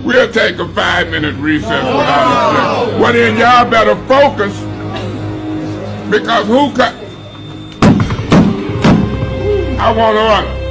We'll take a 5-minute recess without a Well then y'all better focus, because who cut? I want order.